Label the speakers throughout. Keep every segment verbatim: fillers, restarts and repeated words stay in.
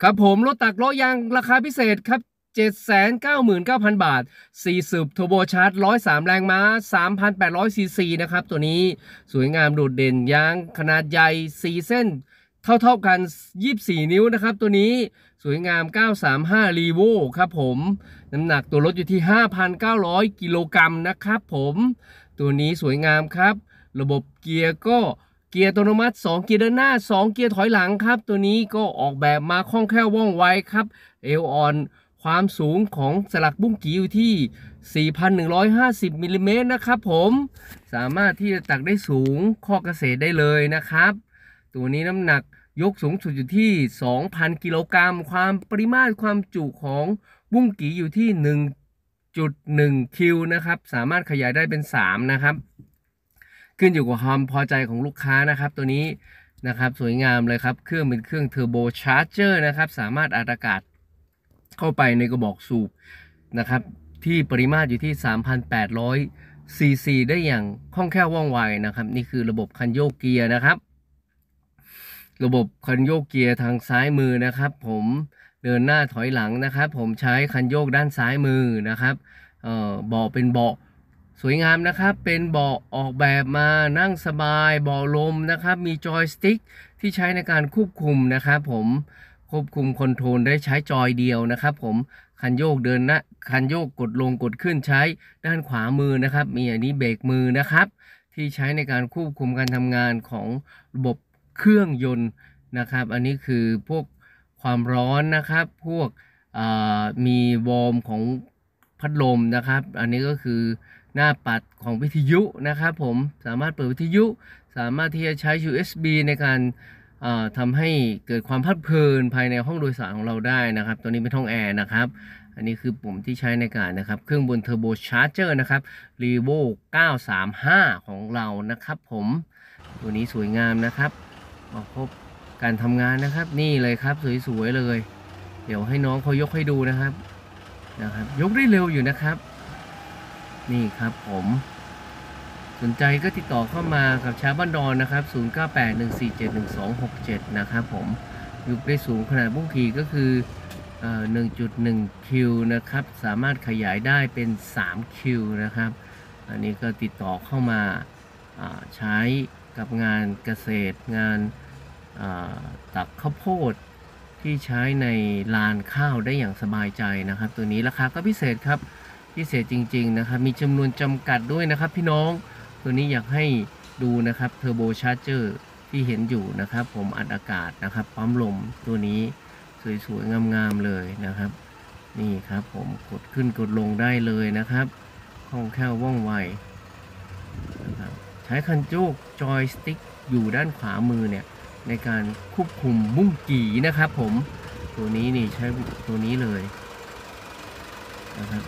Speaker 1: ครับผมรถตักล้อยางราคาพิเศษครับ เจ็ดแสนเก้าหมื่นเก้าพัน บาทสี่สูบเทอร์โบชาร์จหนึ่งร้อยสามแรงม้า สามพันแปดร้อย ซีซีนะครับตัวนี้สวยงามโดดเด่นยางขนาดใหญ่สี่เส้นเท่าๆกันยี่สิบสี่นิ้วนะครับตัวนี้สวยงามเก้าสามห้า Revo ครับผมน้ำหนักตัวรถอยู่ที่ ห้าพันเก้าร้อย กิโลกรัมนะครับผมตัวนี้สวยงามครับระบบเกียร์ก็เกียร์อัตโนมัติสองเกียร์เดินหน้าสองเกียร์ถอยหลังครับตัวนี้ก็ออกแบบมาคล่องแคล่วว่องไวครับเอวอ่อนความสูงของสลักบุ้งกี่อยู่ที่ สี่พันหนึ่งร้อยห้าสิบ มิลลิเมตรนะครับผมสามารถที่จะตักได้สูงข้อเกษตรได้เลยนะครับตัวนี้น้ำหนักยกสูงสุดอยู่ที่ สองพัน กิโลกรัมความปริมาตรความจุของบุ้งกี่อยู่ที่ หนึ่งจุดหนึ่ง คิวนะครับสามารถขยายได้เป็นสามนะครับขึ้นอยู่กับความพอใจของลูกค้านะครับตัวนี้นะครับสวยงามเลยครับเครื่องเป็นเครื่องเทอร์โบชาร์เจอร์นะครับสามารถอัดอากาศเข้าไปในกระบอกสูบนะครับที่ปริมาตรอยู่ที่ สามพันแปดร้อย ซี ซี ได้อย่างคล่องแคล่วว่องไวนะครับนี่คือระบบคันโยกเกียร์นะครับระบบคันโยกเกียร์ทางซ้ายมือนะครับผมเดินหน้าถอยหลังนะครับผมใช้คันโยกด้านซ้ายมือนะครับเอ่อเบาะเป็นเบาะสวยงามนะครับเป็นเบาะออกแบบมานั่งสบายเบาะลมนะครับมีจอยสติ๊กที่ใช้ในการควบคุมนะครับผมควบคุมคอนโทรลได้ใช้จอยเดียวนะครับผมคันโยกเดินหน้าคันโยกกดลงกดขึ้นใช้ด้านขวามือนะครับมีอันนี้เบรกมือนะครับที่ใช้ในการควบคุมการทำงานของระบบเครื่องยนต์นะครับอันนี้คือพวกความร้อนนะครับพวกมีวอร์มของพัดลมนะครับอันนี้ก็คือหน้าปัดของวิทยุนะครับผมสามารถเปิดวิทยุสามารถที่จะใช้ ยู เอส บี ในการทำให้เกิดความเพลิดเพลินภายในห้องโดยสารของเราได้นะครับตัวนี้เป็นห้องแอร์นะครับอันนี้คือปุ่มที่ใช้ในการนะครับเครื่องบนเทอร์โบชาร์เจอร์นะครับ Revo เก้าสามห้าของเรานะครับผมตัวนี้สวยงามนะครับมาพบการทำงานนะครับนี่เลยครับสวยๆเลยเดี๋ยวให้น้องเขายกให้ดูนะครับนะครับยกได้เร็วอยู่นะครับนี่ครับผมสนใจก็ติดต่อเข้ามากับชาวบ้านดอนนะครับศูนย์เก้าแปด หนึ่งสี่เจ็ด หนึ่งสองหกเจ็ดนะครับผมยกได้สูงขนาดบุ้งกี่ก็คือ หนึ่งจุดหนึ่ง คิวนะครับสามารถขยายได้เป็นสามคิวนะครับอันนี้ก็ติดต่อเข้ามาใช้กับงานเกษตรงานตักข้าวโพดที่ใช้ในลานข้าวได้อย่างสบายใจนะครับตัวนี้ราคาก็พิเศษครับพิเศษจริงๆนะครับมีจำนวนจำกัดด้วยนะครับพี่น้องตัวนี้อยากให้ดูนะครับเทอร์โบชาร์เจอร์ที่เห็นอยู่นะครับผมอัดอากาศนะครับปั๊มลมตัวนี้สวยๆงามๆเลยนะครับนี่ครับผมกดขึ้นกดลงได้เลยนะครับคล่องแคล่วว่องไวนะครับใช้คันโยกจอยสติ๊กอยู่ด้านขวามือเนี่ยในการควบคุมบุ้งกี่นะครับผมตัวนี้นี่ใช้ตัวนี้เลยนะครับ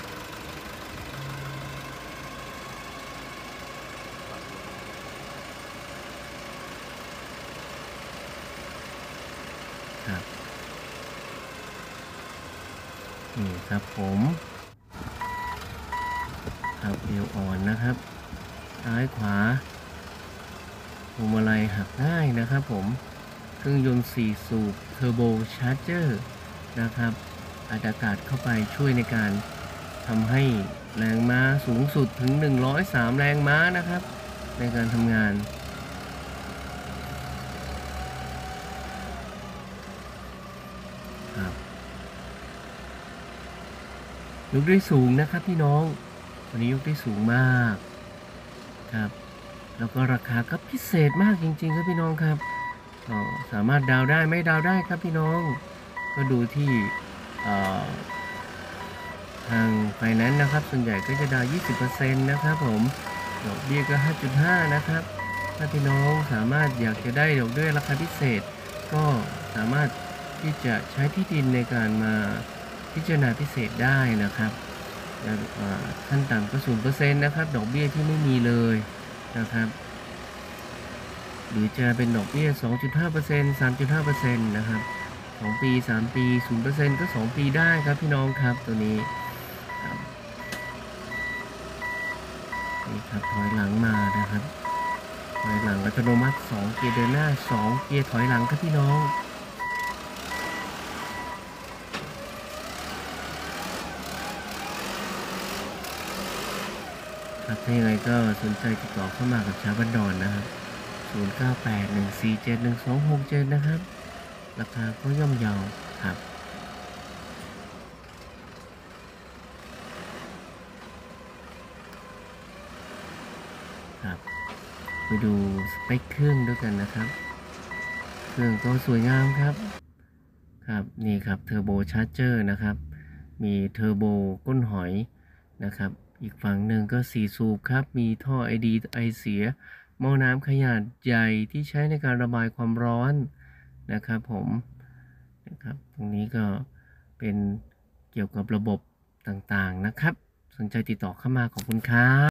Speaker 1: ครับนี่ครับผมครับเอวอ่อนนะครับซ้ายขวาพวงมาลัยหักง่ายนะครับผมเครื่องยนต์สี่สูบเทอร์โบชาร์เจอร์นะครับอัดอากาศเข้าไปช่วยในการทำให้แรงม้าสูงสุดถึงหนึ่งร้อยสามแรงม้านะครับในการทำงานครับยกได้สูงนะครับพี่น้องวันนี้ยกได้สูงมากครับแล้วก็ราคาก็พิเศษมากจริงๆครับพี่น้องครับก็สามารถดาวได้ไม่ดาวได้ครับพี่น้องก็ดูที่ทางไฟแนนซ์นะครับส่วนใหญ่ก็จะดาว ยี่สิบเปอร์เซ็นต์ นะครับผมดอกเบี้ยก็ ห้าจุดห้า นะครับถ้าพี่น้องสามารถอยากจะได้ดอกเบี้ยราคาพิเศษก็สามารถที่จะใช้ที่ดินในการมาพิจารณาพิเศษได้นะครับขั้นต่ำก็ ศูนย์ เปอร์เซ็นต์ นะครับดอกเบี้ยที่ไม่มีเลยนะครับหรือจะเป็นดอกเบี้ย สองจุดห้าเปอร์เซ็นต์ สามจุดห้าเปอร์เซ็นต์ นะครับสองปีสามปี ศูนย์ เปอร์เซ็นต์ ก็สองปีได้ครับพี่น้องครับตัวนี้นี่ครับถอยหลังมานะครับถอยหลังอัตโนมัติสองเกียร์เดินหน้าสองเกียร์ถอยหลังครับพี่น้องครับถ้ายังไงก็สนใจติดต่อเข้ามากับชาวบ้านดอนนะครับศูนย์ เก้า แปด หนึ่ง สี่ เจ็ด หนึ่ง สอง หก เจ็ดนะครับราคาก็ย่อมเยาครับครับไปดูสเปคเครื่องด้วยกันนะครับเครื่องก็สวยงามครับครับนี่ครับเทอร์โบชาร์เจอร์นะครับมีเทอร์โบก้นหอยนะครับอีกฝั่งหนึ่งก็สี่สูบครับมีท่อไอดีไอเสียหม้อน้ำขนาดใหญ่ที่ใช้ในการระบายความร้อนนะครับผมนะครับตรงนี้ก็เป็นเกี่ยวกับระบบต่างๆนะครับสนใจติดต่อเข้ามาขอบคุณครับ